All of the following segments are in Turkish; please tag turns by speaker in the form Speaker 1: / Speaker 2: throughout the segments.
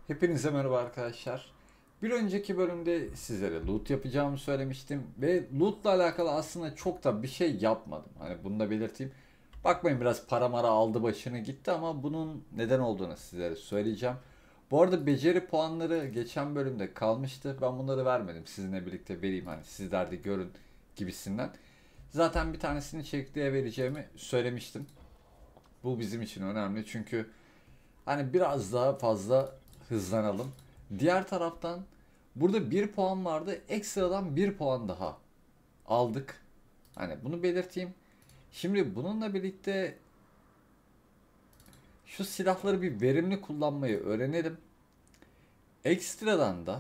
Speaker 1: Hepinize merhaba arkadaşlar. Bir önceki bölümde sizlere loot yapacağımı söylemiştim ve lootla alakalı aslında çok da bir şey yapmadım. Hani bunu da belirteyim. Bakmayın biraz para mara aldı başını gitti ama bunun neden olduğunu sizlere söyleyeceğim. Bu arada beceri puanları geçen bölümde kalmıştı. Ben bunları vermedim. Sizinle birlikte vereyim hani sizler de görün gibisinden. Zaten bir tanesini çekliğe vereceğimi söylemiştim. Bu bizim için önemli çünkü hani biraz daha fazla hızlanalım. Diğer taraftan burada bir puan vardı. Ekstradan bir puan daha aldık. Hani bunu belirteyim. Şimdi bununla birlikte şu silahları bir verimli kullanmayı öğrenelim. Ekstradan da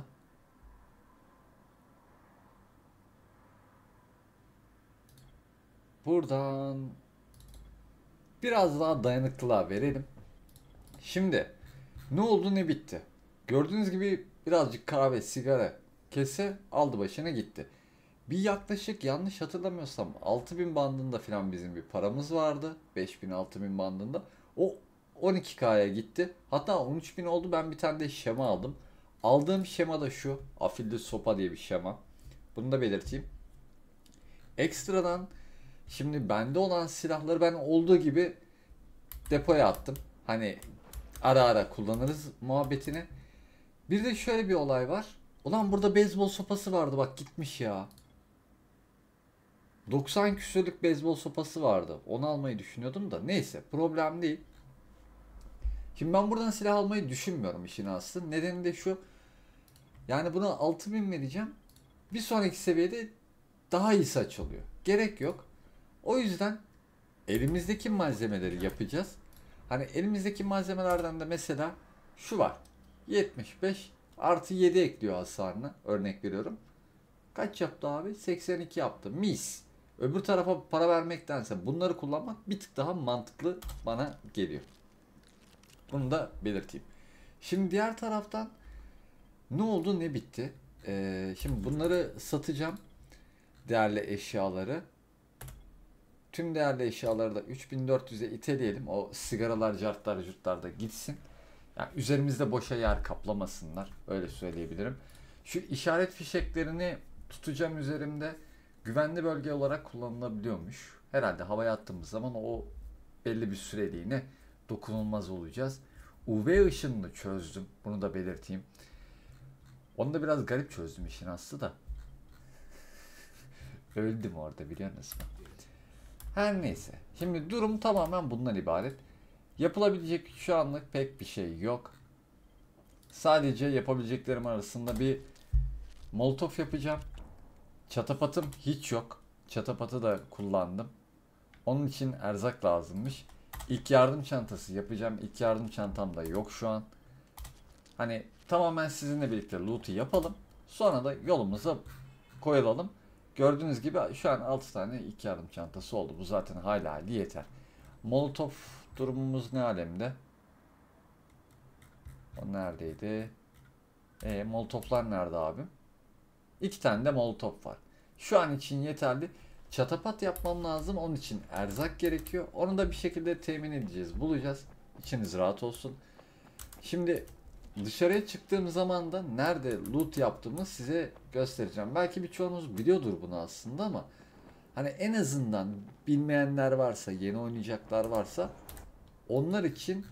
Speaker 1: buradan biraz daha dayanıklılığa verelim. Şimdi ne oldu ne bitti. Gördüğünüz gibi birazcık kahve, sigara kese aldı başına gitti. Bir yaklaşık yanlış hatırlamıyorsam 6000 bandında falan bizim bir paramız vardı. 5000-6000 bandında. O 12K'ya gitti. Hatta 13.000 oldu, ben bir tane de şema aldım. Aldığım şema da şu. Afilli sopa diye bir şema. Bunu da belirteyim. Ekstradan şimdi bende olan silahları ben olduğu gibi depoya attım. Hani ara ara kullanırız muhabbetini. Bir de şöyle bir olay var. Ulan burada beyzbol sopası vardı, bak gitmiş ya. 90 küsürlük beyzbol sopası vardı. Onu almayı düşünüyordum da. Neyse, problem değil. Şimdi ben buradan silah almayı düşünmüyorum işin aslı. Nedeni de şu. Yani buna 6000 vereceğim. Bir sonraki seviyede daha iyisi açılıyor. Gerek yok. O yüzden elimizdeki malzemeleri yapacağız. Hani elimizdeki malzemelerden de mesela şu var. 75 artı 7 ekliyor hasarına. Örnek veriyorum. Kaç yaptı abi? 82 yaptı. Mis. Öbür tarafa para vermektense bunları kullanmak bir tık daha mantıklı bana geliyor. Bunu da belirteyim. Şimdi diğer taraftan ne oldu ne bitti? Şimdi bunları satacağım. Değerli eşyaları. Tüm değerli eşyaları da 3400'e iteleyelim. O sigaralar, cartlar, curtlar da gitsin. Yani üzerimizde boşa yer kaplamasınlar. Öyle söyleyebilirim. Şu işaret fişeklerini tutacağım üzerimde. Güvenli bölge olarak kullanılabiliyormuş. Herhalde havaya attığımız zaman o belli bir süreliğine dokunulmaz olacağız. UV ışınını çözdüm. Bunu da belirteyim. Onu da biraz garip çözdüm işin aslı da. Öldüm orada, biliyor musun? Her neyse. Şimdi durum tamamen bundan ibaret. Yapılabilecek şu anlık pek bir şey yok. Sadece yapabileceklerim arasında bir molotof yapacağım. Çatapatım hiç yok. Çatapatı da kullandım. Onun için erzak lazımmış. İlk yardım çantası yapacağım. İlk yardım çantam da yok şu an. Hani tamamen sizinle birlikte loot'u yapalım. Sonra da yolumuza koyulalım. Gördüğünüz gibi şu an 6 tane ilk yardım çantası oldu. Bu zaten hala yeter. Molotov durumumuz ne alemde? O neredeydi? Molotoflar nerede abi? 2 tane de molotof var. Şu an için yeterli. Çatapat yapmam lazım. Onun için erzak gerekiyor. Onu da bir şekilde temin edeceğiz. Bulacağız. İçiniz rahat olsun. Şimdi dışarıya çıktığım zaman da nerede loot yaptığımı size göstereceğim. Belki birçoğunuz biliyordur bunu aslında ama hani en azından bilmeyenler varsa, yeni oynayacaklar varsa onlar için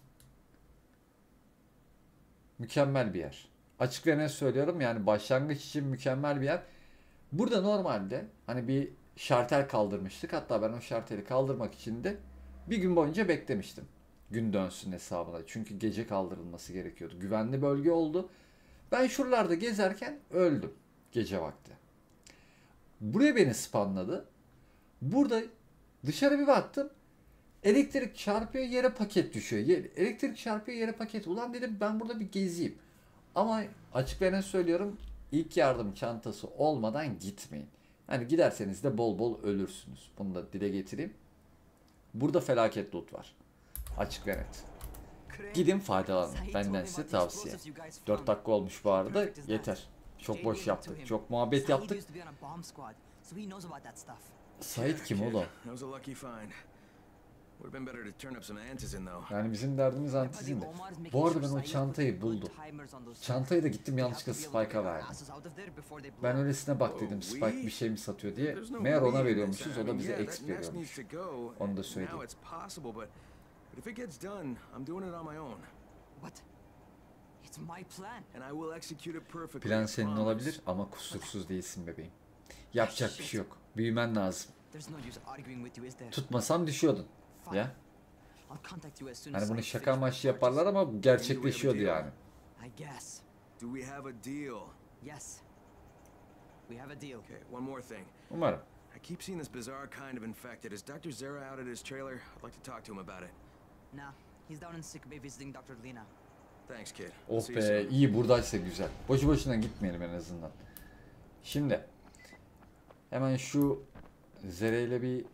Speaker 1: mükemmel bir yer. Açık ve net söylüyorum, yani başlangıç için mükemmel bir yer. Burada normalde hani bir şartel kaldırmıştık. Hatta ben o şarteli kaldırmak için de bir gün boyunca beklemiştim. Gün dönsün hesabına. Çünkü gece kaldırılması gerekiyordu. Güvenli bölge oldu. Ben şuralarda gezerken öldüm gece vakti. Buraya beni spamladı. Burada dışarı bir baktım. Elektrik çarpıyor, yere paket düşüyor. Elektrik çarpıyor, yere paket. Ulan dedim, ben burada bir gezeyim. Ama açık ve net söylüyorum, ilk yardım çantası olmadan gitmeyin. Yani giderseniz de bol bol ölürsünüz. Bunu da dile getireyim. Burada felaket loot var. Açık ve net. Gidin faydalanın. Benden size tavsiye. 4 dakika olmuş bu arada. Yeter. Çok boş yaptık. Çok muhabbet yaptık. Sait kim oğlum?
Speaker 2: Would have been better to turn up some antizin though.
Speaker 1: Yani bizim derdimiz antizin de. Bu arada ben o çantayı buldum. Çantayı da gittim yanlışlıkla Spike'a verdim. Ben öylesine bak dedim Spike bir şey mi satıyor diye. Meğer ona veriyormuşuz, o da bize exp veriyormuş. Onu da söyleyeyim.
Speaker 2: But if it gets done, I'm doing it on my own.
Speaker 3: What? It's my plan.
Speaker 2: And I will execute it perfectly.
Speaker 1: Plan senin olabilir ama kusursuz değilsin bebeğim. Yapacak bir şey yok. Büyümen lazım. Tutmasam düşüyordun. Ya. Hani bunu şaka amaçlı yaparlar ama gerçekleşiyordu yani.
Speaker 2: Do we have a deal?
Speaker 3: Yes. We have a deal.
Speaker 2: Okay, one more thing.
Speaker 1: Umarım.
Speaker 2: I keep seeing this bizarre kind of infected. Is Dr. Zera out at his trailer? I'd like to talk to him about it.
Speaker 3: Nah, he's down in sick bay visiting Dr. Lena.
Speaker 2: Thanks, kid.
Speaker 1: Oh be, iyi buradaysa güzel. Boşu boşuna gitmeyelim en azından. Şimdi hemen şu Zere ile bir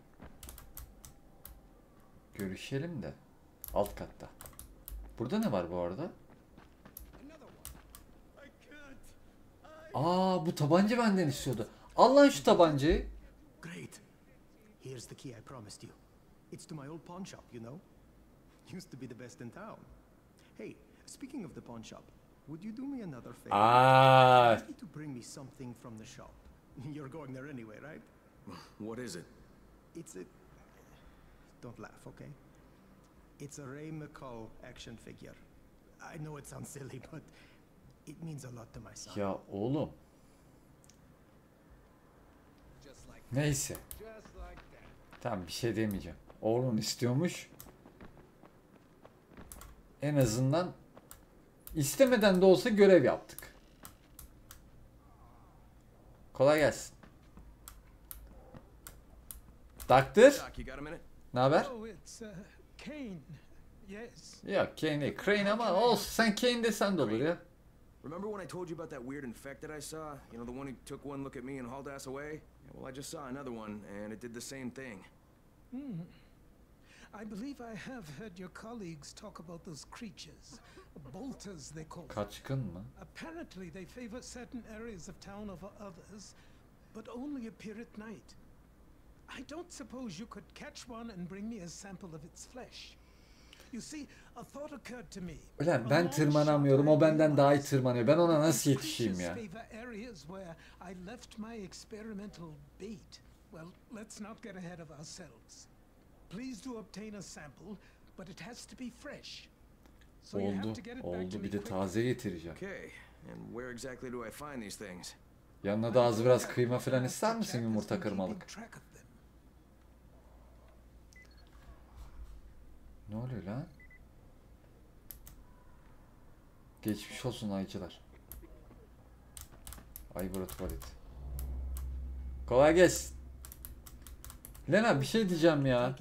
Speaker 1: görüşelim de alt katta. Burada ne var bu arada? Aa, bu tabanca benden istiyordu. Al lan şu tabancayı.
Speaker 4: Great. Here's the key I promised you. It's to my old pawn shop, you know. Used to be the best in town. Hey, speaking of the pawn shop, would you do me another favor?
Speaker 1: Aa.
Speaker 4: I need to bring me something from the shop. You're going there anyway, right?
Speaker 2: What is it?
Speaker 4: It's a... Don't laugh, okay? It's a Ray McCall action figure. I know it sounds silly, but it means a lot to my son.
Speaker 1: Ya oğlum. Neyse. Tamam, bir şey demeyeceğim. Oğlum istiyormuş. En azından istemeden de olsa görev yaptık. Kolay gelsin. Doctor? Ne haber?
Speaker 5: Kane. Yes.
Speaker 1: Ya Kane değil. Crane ama olsun. Sen Kane desen de olur ya.
Speaker 2: Remember when I told you about that weird infected I saw? You know, the one who took one look at me and hauled ass away? Yeah, well, I just saw another one, and it did the same thing.
Speaker 5: I believe I have heard your colleagues talk about those creatures. Bolters, they call them.
Speaker 1: Kaçkın mı?
Speaker 5: Apparently, they favor certain areas of town over others, but only appear at night. I don't suppose you could catch one and bring me a sample of its flesh. You see, a thought occurred to me.
Speaker 1: Ulan ben tırmanamıyorum, o benden daha iyi tırmanıyor. Ben ona nasıl yetişeyim ya?
Speaker 5: Areas where I left my experimental bait. Well, let's not get ahead of ourselves. Please do obtain a sample, but it has to be fresh. So you have to get it back to me
Speaker 1: Bir de taze getireceğim.
Speaker 2: Okay, and where exactly do I find these things?
Speaker 1: Yanına da az biraz kıyma falan ister misin, yumurta kırmalık? Ne oluyor lan? Geçmiş olsun ayıcılar. Aybura tuvalet. Kolay gelsin. Lena, bir şey diyeceğim ya.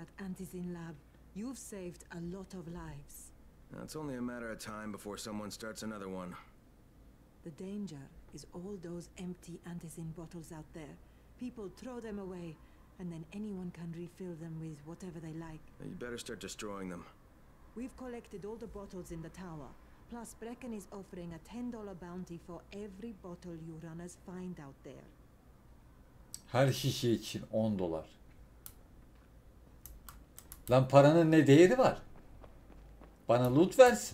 Speaker 2: It's only a matter of time before someone starts another one.
Speaker 6: The danger is all those empty antizin bottles out there. People throw them away, and then anyone can refill them with whatever they like.
Speaker 2: You better start destroying them.
Speaker 6: We've collected all the bottles in the tower. Plus, Brecken is offering a $10 bounty for every bottle you runners find out there.
Speaker 1: Her şişe için $10. Lan paranın ne değeri var? Bana loot versin.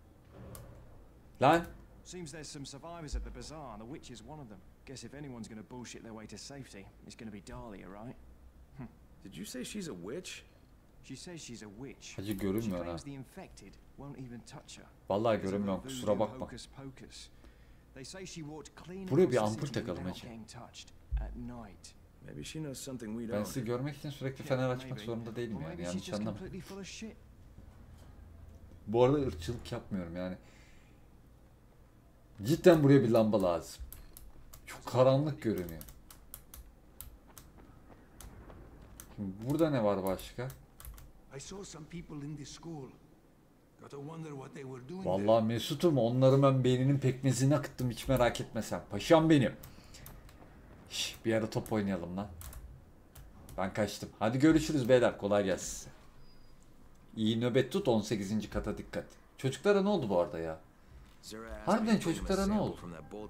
Speaker 1: Lan.
Speaker 7: Seems there's some survivors at the bazaar, and the witch is one of them. Guess if anyone's gonna bullshit their way to safety, it's gonna be Dahlia, right?
Speaker 2: Did you say she's a witch?
Speaker 7: She says she's a witch.
Speaker 1: Hacı görünmüyor ha.
Speaker 7: Claims the infected won't even touch her.
Speaker 1: Vallahi görünmüyorum, kusura bakma.
Speaker 7: They say she walked clean.
Speaker 1: Buraya bir ampul takalım Hacı.
Speaker 2: Maybe she knows something we
Speaker 1: Ben
Speaker 2: don't.
Speaker 1: sizi görmek için sürekli fener açmak zorunda değilim yani, yanlış anlama. Bu arada ırkçılık yapmıyorum yani. Cidden buraya bir lamba lazım. Çok karanlık görünüyor. Şimdi burada ne var başka? Vallahi Mesut'um, onları ben beyninin pekmezini akıttım, hiç merak etme sen. Paşam benim. Şş, bir ara top oynayalım lan. Ben kaçtım. Hadi görüşürüz beyler, kolay gelsin size. İyi nöbet tut, 18. kata dikkat. Çocuklara ne oldu bu arada ya? Harbiden çocuklara ne oldu?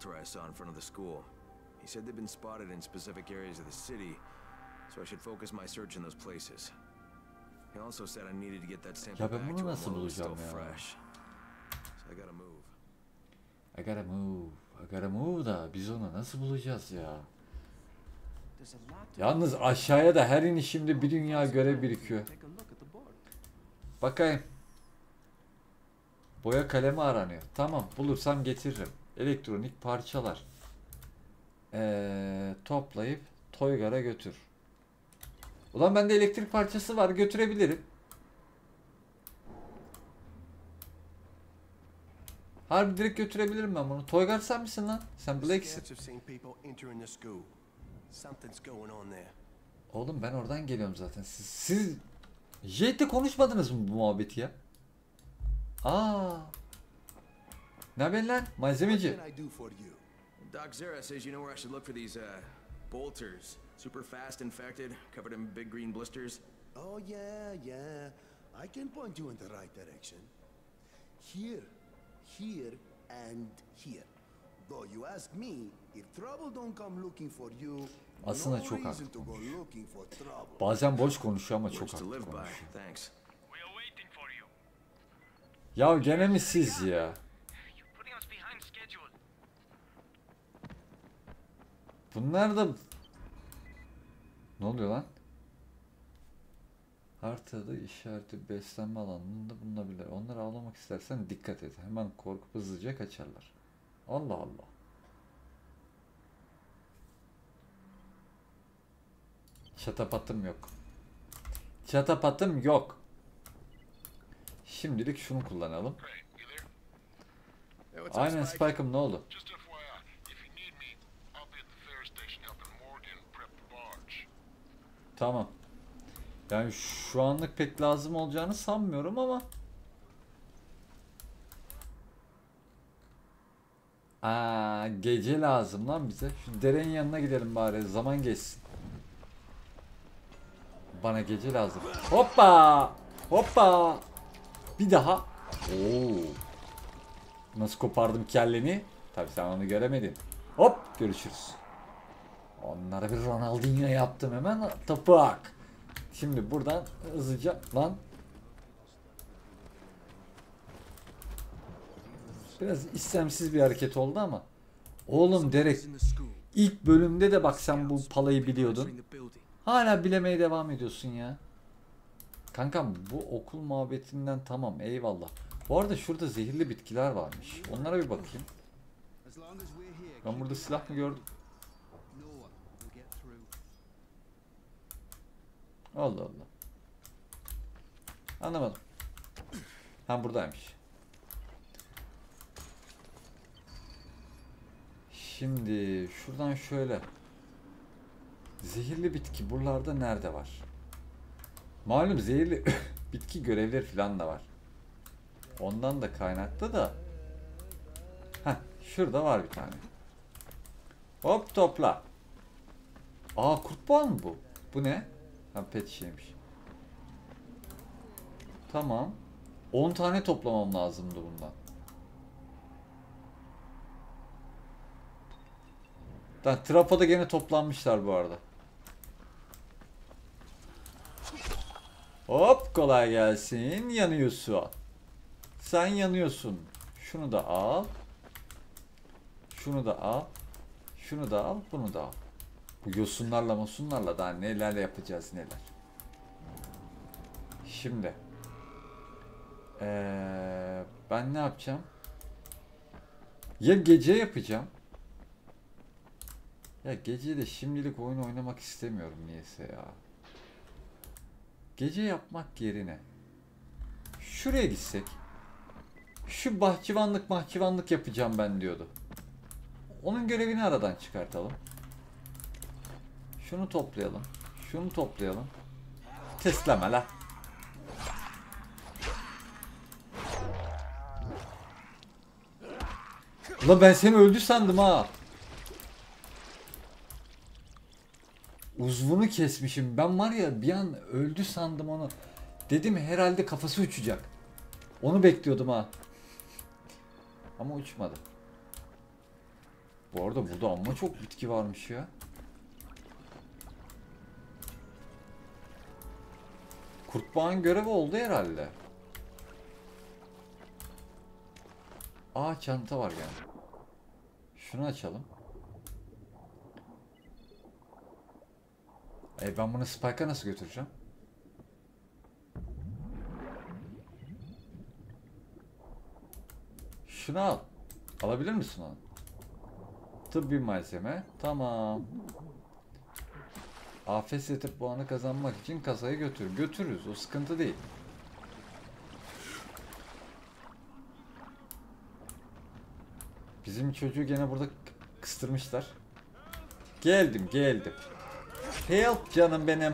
Speaker 2: He said they've been spotted in specific areas of the city, so I should focus my search in those places. He also said I needed to get that sample
Speaker 1: Ya ben
Speaker 2: back
Speaker 1: bunu
Speaker 2: to him
Speaker 1: nasıl
Speaker 2: while it was still
Speaker 1: bulacağım ya?
Speaker 2: fresh. So I gotta move.
Speaker 1: I gotta move. I gotta move da biz onu nasıl bulacağız ya?
Speaker 7: There's a lad to
Speaker 1: Yalnız aşağıya da her inişimde bir dünya görev birikiyor.
Speaker 7: take a look at the board.
Speaker 1: Bakayım. Boya kalemi aranıyor. Tamam, bulursam getiririm. Elektronik parçalar. Toplayıp Toygar'a götür. Ulan bende elektrik parçası var, götürebilirim. Harbi direkt götürebilirim ben bunu. Toygar sen misin lan? Sen Blake'sin.
Speaker 8: Scouts have seen people entering the school. Something's going on there.
Speaker 1: Oğlum ben oradan geliyorum zaten. Siz Jade'le konuşmadınız mı bu muhabbeti ya? Aa. Ne haber lan? Malzemeci.
Speaker 8: What can I do for you?
Speaker 2: Doc Zera says you know where I should look for these, bolters. Super fast infected, covered in big green blisters.
Speaker 8: Oh, yeah. I can point you in the right direction. Here, here, and here. Though you ask me, if trouble don't come looking for you,
Speaker 1: Aslında
Speaker 8: no
Speaker 1: çok
Speaker 8: reason
Speaker 1: haklı
Speaker 8: to go
Speaker 1: konuşuyor.
Speaker 8: looking for trouble.
Speaker 1: Bazen boş konuşuyor ama çok
Speaker 2: Words to
Speaker 1: haklı
Speaker 2: live by.
Speaker 1: konuşuyor.
Speaker 2: Thanks.
Speaker 9: We are waiting for you.
Speaker 1: Ya gene mi siz ya?
Speaker 9: You're putting us behind schedule.
Speaker 1: Bunlar da... Ne oluyor lan? Haritada işareti beslenme alanında bulunabilir. Onları avlamak istersen dikkat et. Hemen korkup hızlıca kaçarlar. Allah Allah. Çatapatım yok. Çatapatım yok. Şimdilik şunu kullanalım.
Speaker 9: Great. You there?
Speaker 2: Hey, what's up,
Speaker 1: Aynen
Speaker 2: Spike?
Speaker 1: Spike'ım, ne oldu?
Speaker 9: Just FYI, if you need me, I'll be at the ferry station helping Morgan prep the barge.
Speaker 1: Tamam. Yani şu anlık pek lazım olacağını sanmıyorum ama. Gece lazım lan bize. Şu derenin yanına gidelim bari. Zaman geçsin. Bana gece lazım. Hoppa! Hoppa! Bir daha. Oo. Nasıl kopardım kelleni? Tabii sen onu göremedin. Hop! Görüşürüz. Onlara bir Ronaldinho yaptım hemen. Topak. Şimdi buradan hızlıca lan. Biraz istemsiz bir hareket oldu ama. Oğlum Derek,
Speaker 7: In the school.
Speaker 1: ilk bölümde de bak sen bu palayı biliyordun.
Speaker 7: Entering the building.
Speaker 1: Hala bilemeye devam ediyorsun ya. Kankam bu okul muhabbetinden tamam, eyvallah. Bu arada şurada zehirli bitkiler varmış. Onlara bir bakayım. Ben burada silah mı gördüm? Allah Allah. Anlamadım. Ha buradaymış. Şimdi şuradan şöyle. Zehirli bitki buralarda nerede var? Malum zehirli bitki görevleri falan da var. Ondan da kaynaklı da. Heh, şurada var bir tane. Hop topla. Aa kurtboğa mı bu? Bu ne? Ha pet şeymiş. Tamam. 10 tane toplamam lazımdı bundan. Trafoda gene toplanmışlar bu arada. Hop kolay gelsin. Yanıyorsun. Sen yanıyorsun. Şunu da al. Şunu da al. Şunu da al. Bunu da al. Bu yosunlarla mosunlarla daha neler yapacağız neler. Şimdi. Ben ne yapacağım? Ya gece yapacağım. Ya gece de şimdilik oyun oynamak istemiyorum niyeyse ya. Gece yapmak yerine şuraya gitsek. Şu bahçıvanlık yapacağım ben diyordu. Onun görevini aradan çıkartalım. Şunu toplayalım. Şunu toplayalım. Tesleme la. Ulan ben seni öldü sandım ha. Uzvunu kesmişim. Ben var ya bir an öldü sandım onu. Dedim herhalde kafası uçacak. Onu bekliyordum ha. Ama uçmadı. Bu arada burada amma çok bitki varmış ya. Kurtbağın görevi oldu herhalde. Aa, çanta var yani. Şunu açalım. Ben bunu Spike'a nasıl götüreceğim? Şunu al. Alabilir misin onu? Tıbbi malzeme. Tamam. Afet seti puanı kazanmak için kasayı götür. Götürürüz. O sıkıntı değil. Bizim çocuğu gene burada kıstırmışlar. Geldim. Help canım benim.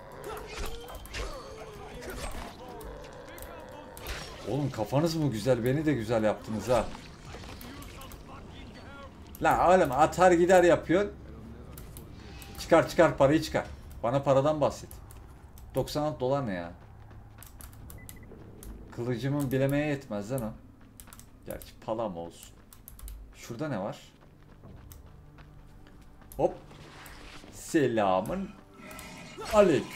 Speaker 1: Oğlum kafanız mı güzel? Beni de güzel yaptınız ha. La oğlum atar gider yapıyor. Çıkar parayı çıkar. Bana paradan bahset. 96 dolar ne ya? Kılıcımın bilemeye yetmez lan o. Gerçi palam olsun. Şurada ne var? Hop. Selamın aleyküm.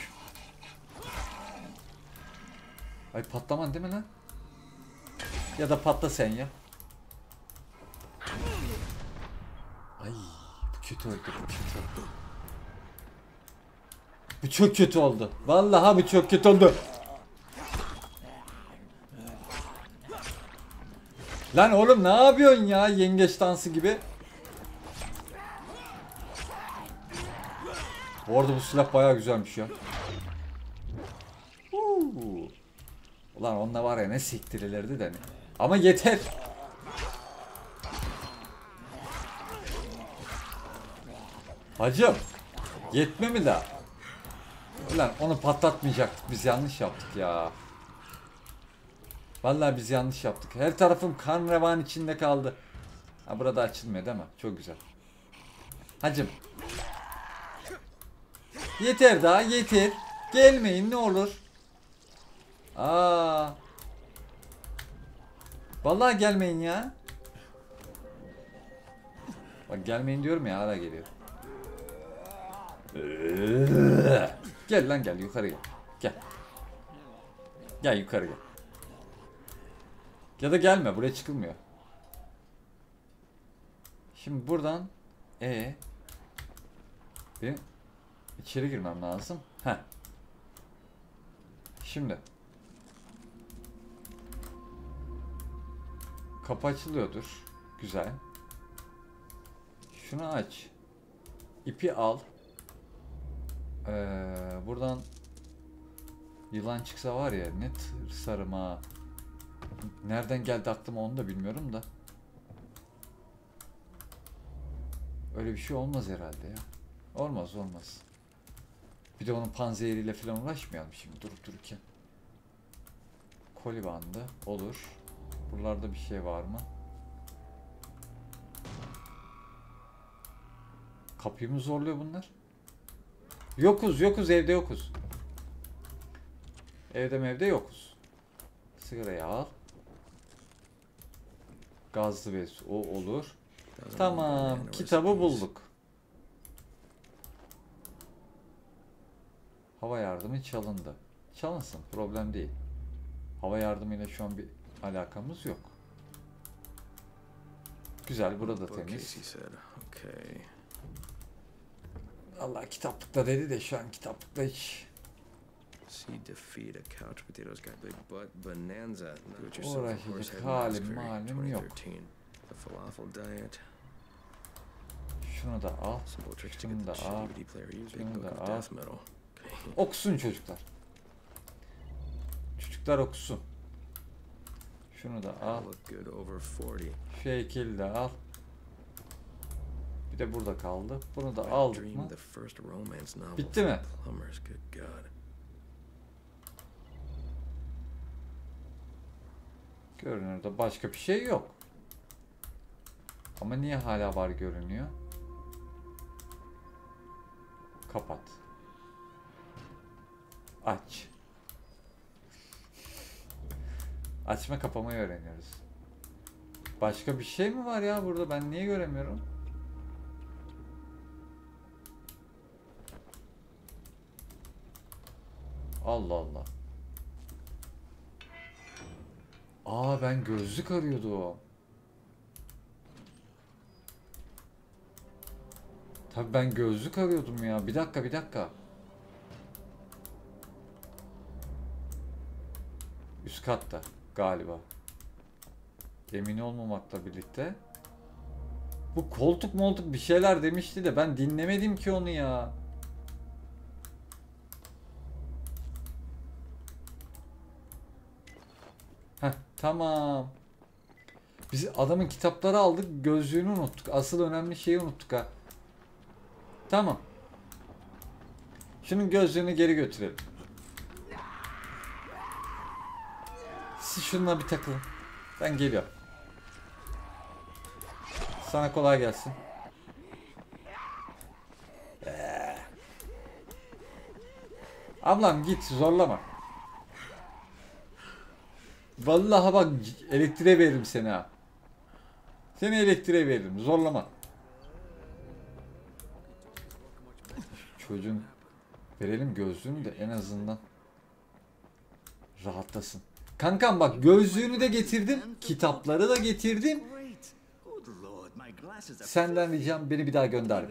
Speaker 1: Ay patlaman değil mi lan? Ya da patla sen ya. Ay bu kötü oldu, bu çok kötü oldu. Vallahi bu çok kötü oldu. Lan oğlum ne yapıyorsun ya, yengeç dansı gibi. Bu arada bu silah bayağı güzelmiş ya. Ulan onunla var ya ne siktirilirdi de ne. Ama yeter. Hacım. Yetme mi daha? Ulan onu patlatmayacaktık. Biz yanlış yaptık ya. Vallahi biz yanlış yaptık. Her tarafım kan revan içinde kaldı. Ha, burada açılmıyor değil mi? Çok güzel. Hacım. Yeter daha, yeter. Gelmeyin ne olur. Aa. Vallahi gelmeyin ya. Bak gelmeyin diyorum ya, hala geliyor. Gel lan gel, yukarı gel. Gel. Gel yukarı gel. Ya da gelme, buraya çıkılmıyor. Şimdi buradan benim içeri girmem lazım. Heh. Şimdi kapı açılıyordur. Güzel. Şunu aç. İpi al. Buradan yılan çıksa var ya ne tırsarım ha. Nereden geldi aklıma onu da bilmiyorum da. Öyle bir şey olmaz herhalde ya. Olmaz. Bir de onun panzehiriyle falan uğraşmayalım şimdi durup dururken. Koli bandı olur. Buralarda bir şey var mı? Kapıyı mı zorluyor bunlar? Yokuz evde yokuz. Evde yokuz. Sigarayı al. Gazlı bez o olur. Tamam, kitabı bulduk. Hava yardımı çalındı. Çalınsın, problem değil. Hava yardımıyla şu an bir alakamız yok. Güzel, burada temiz. Allah kitaplıkta dedi de şu an kitaplıkta hiç. Uğraşacak halim malim yok. Şunu da al. Şunu da al. Şunu da al. Okusun çocuklar. Çocuklar okusun. Şunu da al. Şu heykeli de al. Bir de burada kaldı. Bunu da aldık mı? Bitti mi? Görünürde başka bir şey yok. Ama niye hala var görünüyor? Kapat. Aç. Açma kapamayı öğreniyoruz. Başka bir şey mi var ya burada? Ben niye göremiyorum? Allah Allah. Aa ben gözlük arıyordum. Tabii ben gözlük arıyordum ya. Bir dakika. Üst katta galiba. Emin olmamakla birlikte. Bu koltuk bir şeyler demişti de ben dinlemedim ki onu ya. Heh, tamam. Biz adamın kitapları aldık, gözlüğünü unuttuk. Asıl önemli şeyi unuttuk ha. Tamam. Şunun gözlüğünü geri götürelim. Siz şununla bir takılın. Ben geliyorum. Sana kolay gelsin. Ablam git zorlama. Vallahi bak elektriğe veririm seni ha. Seni elektriğe veririm zorlama. Çocuğun verelim gözlüğünü de en azından rahatlasın. Kankam bak gözlüğünü de getirdim. Kitapları da getirdim. Senden ricam beni bir daha gönderme.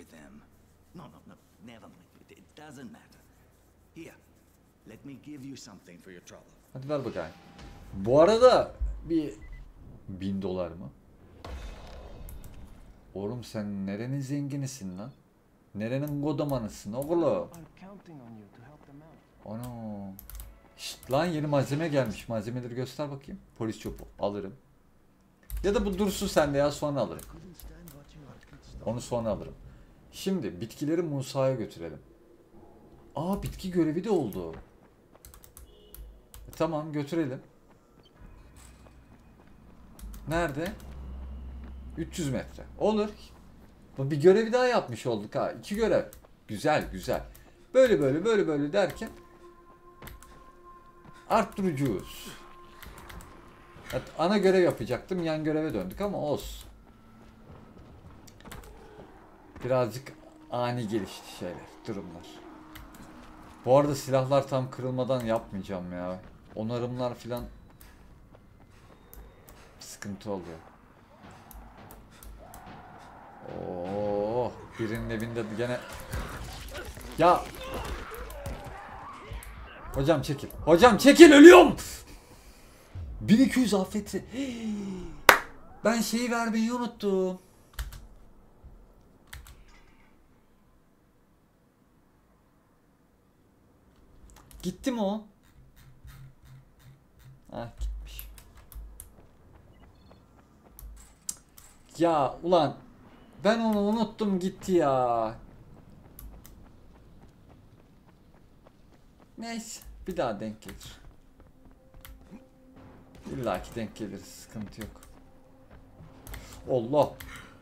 Speaker 1: Hadi ver bakayım. Bu arada bir $1000 mı? Oğlum sen nerenin zenginisin lan? Nerenin kodamanısın oğlum? Ana. Şşt lan yeni malzeme gelmiş. Malzemeleri göster bakayım. Polis çöpü alırım. Ya da bu dursun sende ya sonra alırım. Onu sonra alırım. Şimdi bitkileri Musa'ya götürelim. Aa bitki görevi de oldu. Tamam götürelim. Nerede? 300 metre. Olur. Bir görevi daha yapmış olduk ha. 2 görev. Güzel. Böyle derken arttırıcıyız. Evet, ana görev yapacaktım. Yan göreve döndük ama olsun. Birazcık ani gelişti durumlar. Bu arada silahlar tam kırılmadan yapmayacağım ya. Onarımlar filan sıkıntı oluyor. Oo, birinin evinde gene ya hocam çekil ölüyorum. 1200 afeti. Ben şeyi vermeyi unuttum. Gitti mi o? Ah gitmiş. Ya ulan ben onu unuttum gitti ya. Neyse bir daha denk gelir. İlla ki denk geliriz sıkıntı yok. Allah.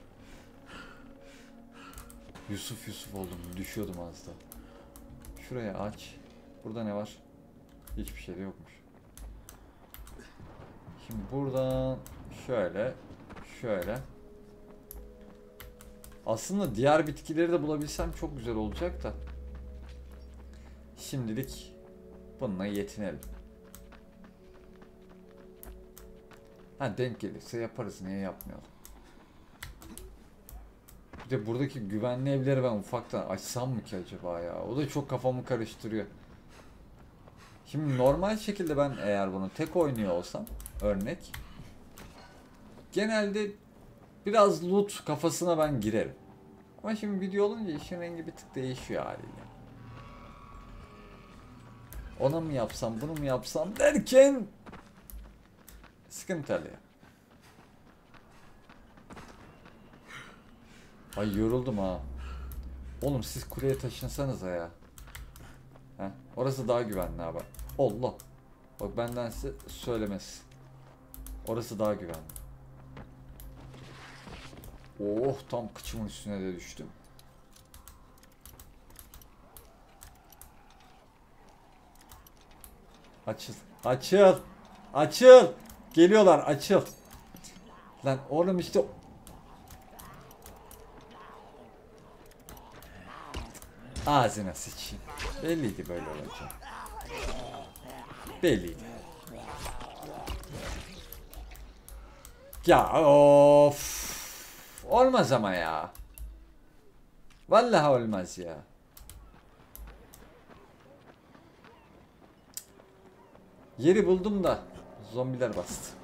Speaker 1: Yusuf oldum düşüyordum az da. Şuraya aç. Burada ne var? Hiçbir şey de yokmuş. Şimdi buradan şöyle. Aslında diğer bitkileri de bulabilsem çok güzel olacak da. Şimdilik bununla yetinelim. Ha denk gelirse yaparız. Niye yapmayalım? Bir de buradaki güvenli evleri ben ufaktan açsam mı ki acaba ya? O da çok kafamı karıştırıyor. Şimdi normal şekilde ben eğer bunu tek oynuyor olsam örnek genelde biraz loot kafasına ben girerim. Ama şimdi video olunca işin rengi bir tık değişiyor haliyle. Ona mı yapsam bunu mu yapsam derken sıkıntı alıyor. Ay yoruldum ha. Oğlum siz kuleye taşınsanıza ya. Heh, orası daha güvenli abi. Allah. Bak benden size söylemesi. Orası daha güvenli. Oh tam kıçımın üstüne de düştüm. Açıl. Geliyorlar açıl. Lan oğlum işte. Ağzına sıçayım. Belliydi böyle olacak. Belliydi. Ya of. Olmaz ama ya. Vallahi olmaz ya. Yeri buldum da zombiler bastı.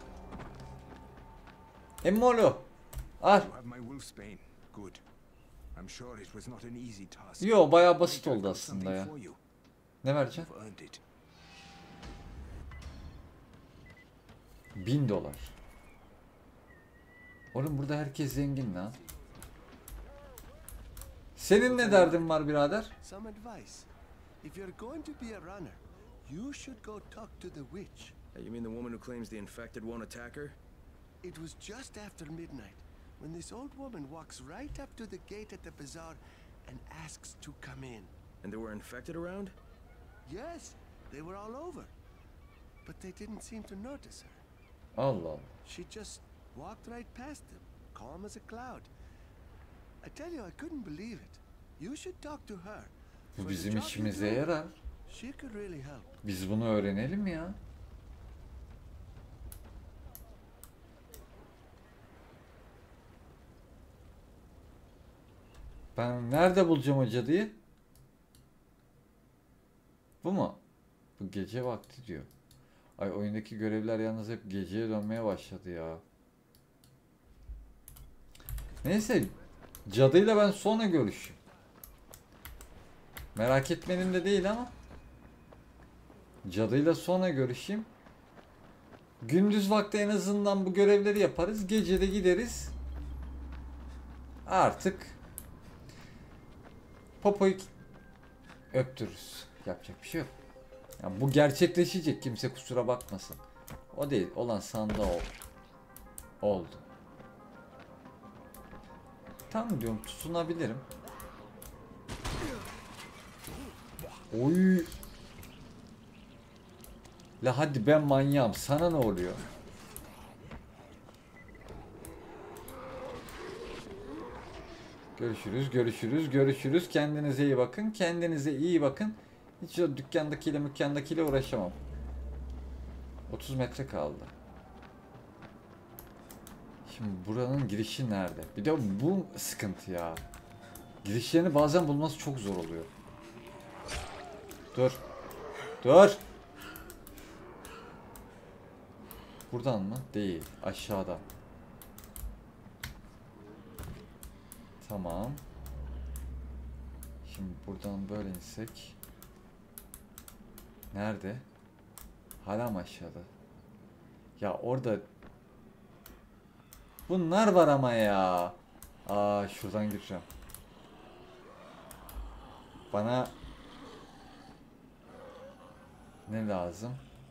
Speaker 1: Emmolu. Al.
Speaker 10: You have my wolfsbane. Good. I'm sure it was not an easy task.
Speaker 1: Yo bayağı basit
Speaker 10: I've
Speaker 1: oldu
Speaker 10: got
Speaker 1: aslında
Speaker 10: something
Speaker 1: ya.
Speaker 10: for you.
Speaker 1: Ne vereceğim?
Speaker 10: You've earned it.
Speaker 1: 1000 dolar. Oğlum burada herkes zengin lan. Senin ne derdin var birader?
Speaker 8: Some advice. If you're going to be a runner, you should go talk to the witch.
Speaker 2: Hey, you mean the woman who claims the infected won't attack her?
Speaker 8: It was just after midnight when this old woman walks right up to the gate at the bazaar and asks to come in.
Speaker 2: And there were infected around?
Speaker 8: Yes, they were all over. But they didn't seem to notice her.
Speaker 1: Allah Allah.
Speaker 8: She just walked right past them, calm as a cloud. I tell you, I couldn't believe it. You should talk to her.
Speaker 1: Bu
Speaker 8: For the
Speaker 1: bizim
Speaker 8: job you
Speaker 1: işimize
Speaker 8: do,
Speaker 1: yarar.
Speaker 8: She could really help.
Speaker 1: Biz bunu öğrenelim ya. Ben nerede bulacağım o cadıyı? Bu mu? Bu gece vakti diyor. Ay oyundaki görevler yalnız hep geceye dönmeye başladı ya. Neyse. Cadıyla ben sonra görüşeyim. Merak etmedim de değil ama. Cadıyla sonra görüşeyim. Gündüz vakti en azından bu görevleri yaparız. Gece de gideriz. Artık popoyu öptürürüz. Yapacak bir şey yok. Yani bu gerçekleşecek. Kimse kusura bakmasın. O değil. Olan sandığı oldu. Tamam diyorum. Tutunabilirim. Oy. La hadi ben manyağım. Sana ne oluyor? Görüşürüz, görüşürüz, görüşürüz. Kendinize iyi bakın. Kendinize iyi bakın. Hiç o dükkandakiyle uğraşamam. 30 metre kaldı. Şimdi buranın girişi nerede? Bir de bu sıkıntı ya. Girişlerini bazen bulması çok zor oluyor. Dur. Dur. Buradan mı? Değil. Aşağıda. Tamam. Şimdi buradan böyle insek. Nerede? Hala mı aşağıda? Ya orada bunlar var ama ya. Aa şuradan gireceğim. Bana ne lazım?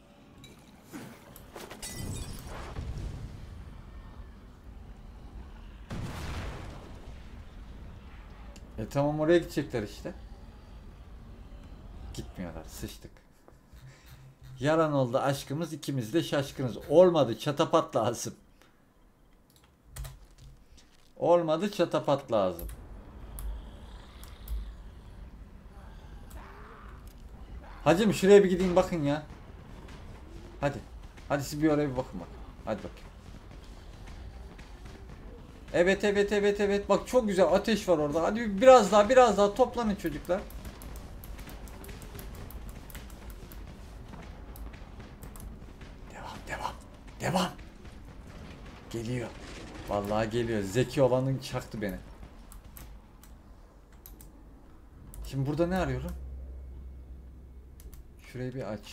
Speaker 1: Tamam oraya gidecekler işte. Gitmiyorlar. Sıçtık. Yalan oldu aşkımız, ikimiz de şaşkınız. Olmadı, çatapat lazım. Olmadı, çatapat lazım. Hacım şuraya bir gideyim bakın ya. Hadi. Hadi siz bir oraya bir bakın bak. Hadi bakayım. Evet. Bak çok güzel ateş var orada. Hadi biraz daha toplanın çocuklar. Devam. Geliyor. Vallahi geliyor. Zeki olanın çaktı beni. Şimdi burada ne arıyorum? Şurayı bir aç.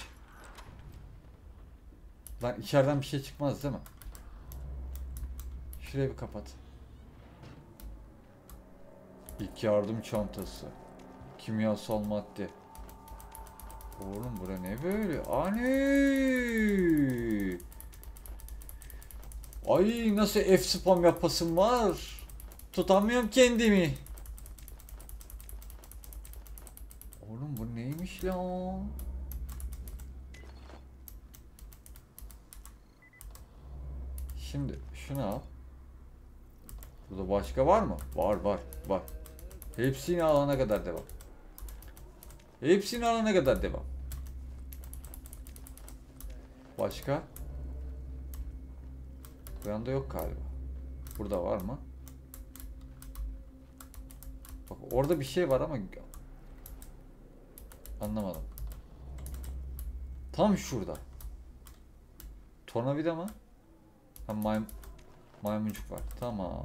Speaker 1: Lan içeriden bir şey çıkmaz değil mi? Şurayı bir kapat. İlk yardım çantası. Kimyasal madde. Oğlum bura ne böyle? Ani! Ay nasıl F-spam yapasım var. Tutamıyorum kendimi. Oğlum bu neymiş lan? Şimdi şunu al. Burada başka var mı? Var. Hepsini alana kadar devam. Başka? Bu yanda yok galiba. Burada var mı? Bak orada bir şey var ama anlamadım. Tam şurada. Tornavida mı? Ha, maymuncuk var. Tamam.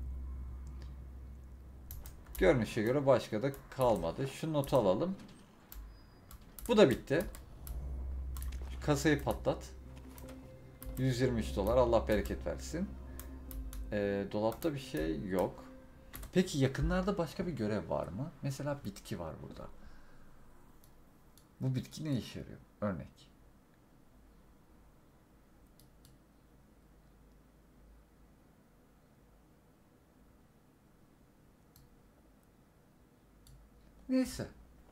Speaker 1: Görünüşe göre başka da kalmadı. Şu notu alalım. Bu da bitti. Şu kasayı patlat. 123 dolar. Allah bereket versin. Dolapta bir şey yok. Peki yakınlarda başka bir görev var mı? Mesela bitki var burada. Bu bitki ne işe yarıyor? Örnek. Neyse.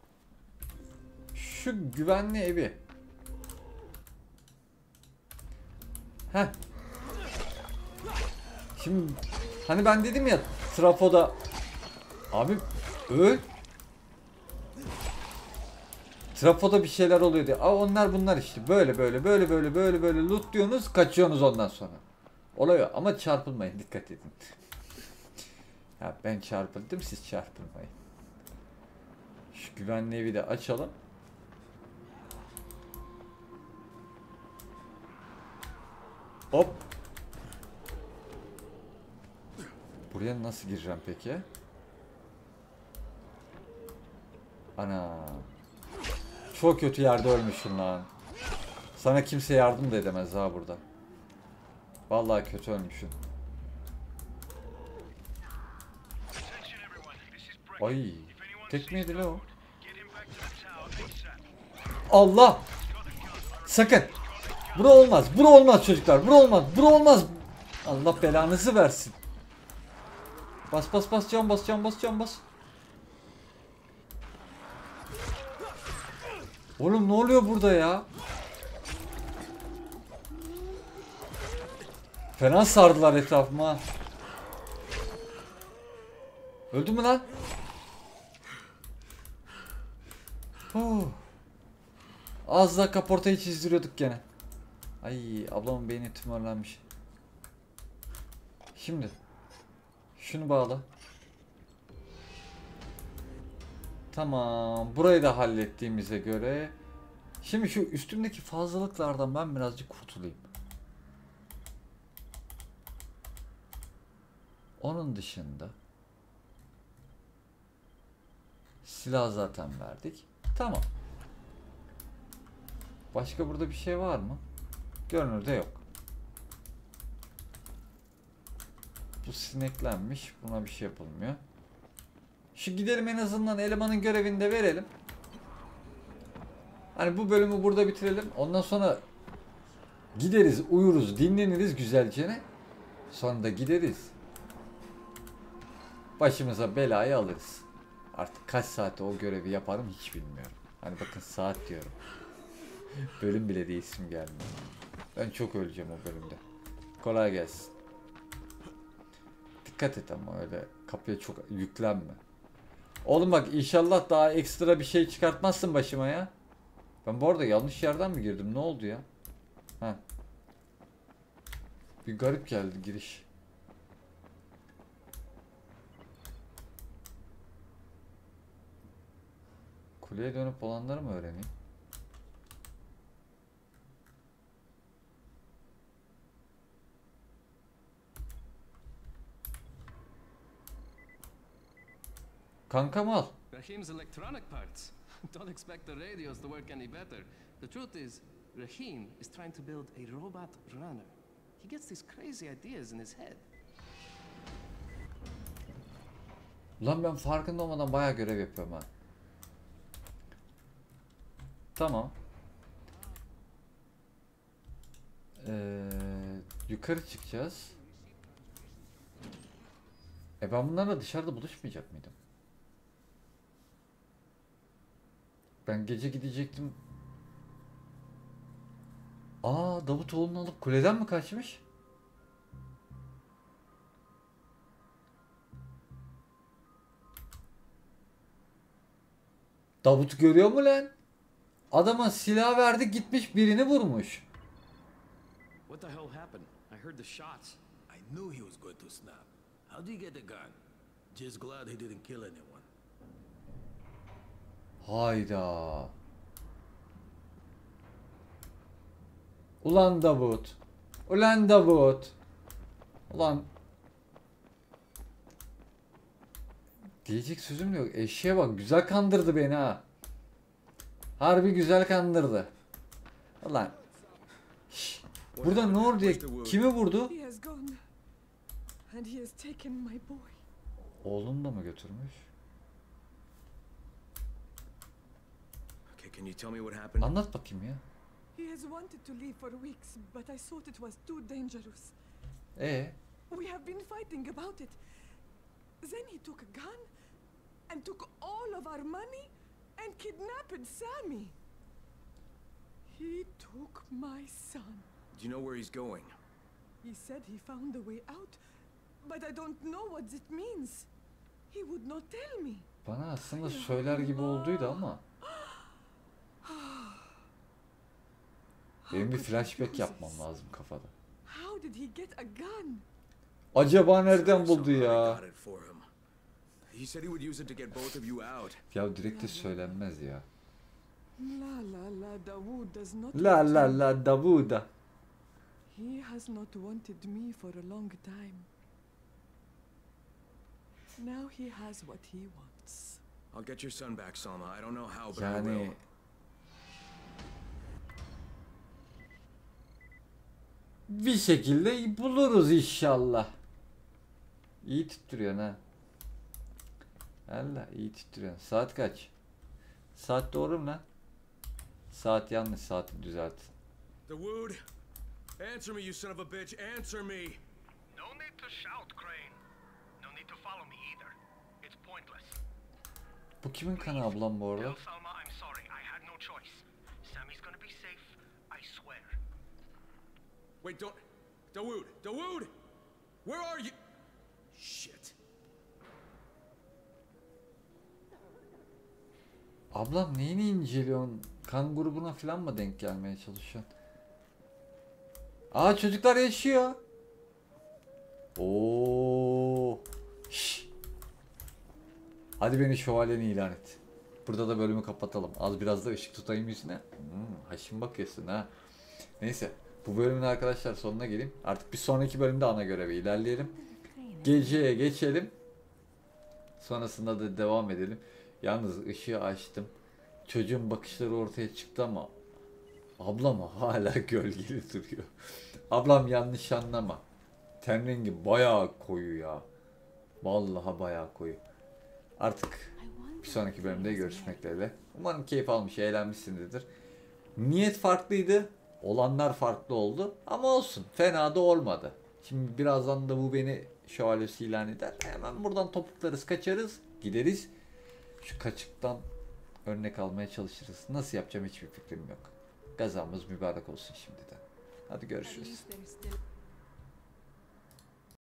Speaker 1: Şu güvenli evi. Heh. Şimdi hani ben dedim ya trafoda abi öl. Trafoda bir şeyler oluyor diye. Aa, onlar bunlar işte. Böyle loot diyorsunuz, kaçıyorsunuz ondan sonra. Oluyor ama çarpılmayın, dikkat edin. Ya ben çarpıldım, siz çarpılmayın. Şu güvenli evi de açalım. Hop. Buraya nasıl gireceğim peki? Ana. Çok kötü yerde ölmüşsün lan. Sana kimse yardım da edemez ha burada. Vallahi kötü ölmüşsün. Ay. Tek miydi lan o? Allah. Sakın. Bura olmaz. Bura olmaz çocuklar. Bura olmaz. Bura olmaz. Allah belanızı versin. Bas bas bas, can bas, can bas, can bas. Oğlum ne oluyor burada ya? Fena sardılar etrafıma. Öldü mü lan? Az daha kaportayı çizdiriyorduk gene. Ay ablamın beyni tümörlenmiş. Şimdi şunu bağla. Tamam, burayı da hallettiğimize göre şimdi şu üstümdeki fazlalıklardan ben birazcık kurtulayım. Onun dışında silah zaten verdik. Tamam. Başka burada bir şey var mı? Görünürde yok. Bu sineklenmiş. Buna bir şey yapılmıyor. Şu gidelim en azından elemanın görevini de verelim. Hani bu bölümü burada bitirelim. Ondan sonra gideriz, uyuruz, dinleniriz güzelce. Sonra da gideriz. Başımıza belayı alırız. Artık kaç saate o görevi yaparım hiç bilmiyorum. Hani bakın saat diyorum. Bölüm bile değil, isim gelmiyor. Ben çok öleceğim o bölümde. Kolay gelsin. Dikkat et ama öyle kapıya çok yüklenme. Oğlum bak inşallah daha ekstra bir şey çıkartmazsın başıma ya. Ben bu arada yanlış yerden mi girdim? Ne oldu ya? Ha. Bir garip geldi giriş. Kuleye dönüp olanları mı öğreneyim? Kankam al.
Speaker 11: Rahim's electronic parts. Don't expect the radios to work any better. The truth is, Rahim is trying to build a robot runner. He gets these crazy ideas in his head.
Speaker 1: Ulan ben farkında olmadan bayağı görev yapıyorum ha. Tamam. Yukarı çıkacağız. Ben bunlarla dışarıda buluşmayacak mıydım? Ben gece gidecektim. Aa, Davutoğlu'nu alıp kuleden mi kaçmış? Davut görüyor mu lan? Adama silah verdi, gitmiş birini vurmuş.
Speaker 7: What the hell happened? I
Speaker 11: heard the shots.
Speaker 12: I knew he was going to snap. How'd he get the gun? Just glad he didn't kill anyone.
Speaker 1: Hayda. Ulan Davut. Ulan Davut. Ulan. Diyecek sözüm yok. Eşeğe bak, güzel kandırdı beni ha. Harbi güzel kandırdı. Ulan. Şş. Burada ne oldu diye kimi vurdu?
Speaker 13: He has gone. And he has taken my boy.
Speaker 1: Oğlunu da mı götürmüş?
Speaker 2: Okay, can you tell me what happened?
Speaker 1: Anlat bakayım ya.
Speaker 13: He has wanted to leave for weeks, but I thought it was too dangerous. We have been fighting about it. Then he took a gun and took all of our money and kidnapped Sammy. He took my son.
Speaker 2: Do you know where he's going?
Speaker 13: He said he found a way out, but I don't know what it means. He would not tell me.
Speaker 1: Bana aslında söyler gibi olduydu ama. Benim bir flashback yapmam lazım kafada.
Speaker 13: How did he get a gun?
Speaker 1: Acaba nereden buldu ya?
Speaker 2: He said he would use it to get both of you out.
Speaker 1: Ya direkt de söylenmez ya.
Speaker 13: La Dawood does not.
Speaker 1: La Davuda.
Speaker 13: He has not wanted me for a long time. Now he has what he wants.
Speaker 2: I'll get your son back, Salma. I don't know how, but I
Speaker 1: Yani
Speaker 2: will.
Speaker 1: bir şekilde buluruz inşallah. İyi tutturuyorsun ha. Allah iyi tutturuyorsun. Saat kaç? Saat doğru mu lan? Saat yanlış. Saati düzelt.
Speaker 2: Dawood, answer me, you son of a bitch. Answer me.
Speaker 9: No need to shout, Crane. No need to follow me either. It's pointless.
Speaker 1: Bu kimin kanı ablam bu arada?
Speaker 9: Tell Salma I'm sorry. I had no choice. Sammy's gonna be safe. I swear.
Speaker 2: Wait, don't... Dawood! Where are you? Shit.
Speaker 1: Ablam neyini inceliyorsun? Kan grubuna falan mı denk gelmeye çalışıyorsun? Aa, çocuklar yaşıyor. Oo. Şş. Hadi beni şövalyen ilan et. Burada da bölümü kapatalım. Az biraz da ışık tutayım yüzüne. Haşim bakıyorsun ha. Neyse. Bu bölümün arkadaşlar sonuna geleyim. Artık bir sonraki bölümde ana göreve ilerleyelim. Geceye geçelim. Sonrasında da devam edelim. Yalnız ışığı açtım. Çocuğun bakışları ortaya çıktı ama ablam hala gölgeli duruyor. Ablam yanlış anlama. Ten rengi bayağı koyu ya. Vallahi bayağı koyu. Artık bir sonraki bölümde görüşmek dileğiyle. Umarım keyif almış, eğlenmişsinizdir. Niyet farklıydı. Olanlar farklı oldu. Ama olsun. Fena da olmadı. Şimdi birazdan da bu beni şövalyesi ilan eder. Hemen buradan topuklarız, kaçarız, gideriz. Şu kaçıktan örnek almaya çalışırız. Nasıl yapacağım hiçbir fikrim yok. Gazamız mübarek olsun şimdiden. Hadi görüşürüz.